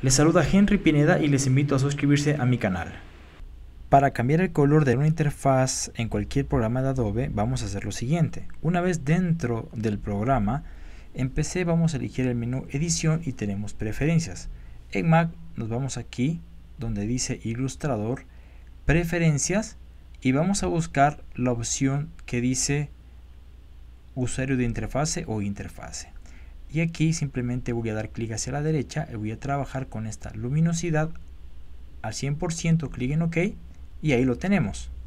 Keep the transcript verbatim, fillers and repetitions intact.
Les saluda Henry Pineda y les invito a suscribirse a mi canal. Para cambiar el color de una interfaz en cualquier programa de Adobe vamos a hacer lo siguiente. Una vez dentro del programa, en P C vamos a elegir el menú Edición y tenemos Preferencias. En Mac nos vamos aquí donde dice Ilustrador, Preferencias y vamos a buscar la opción que dice Usuario de interfase o interfase. Y aquí simplemente voy a dar clic hacia la derecha y voy a trabajar con esta luminosidad al cien por ciento, clic en OK y ahí lo tenemos.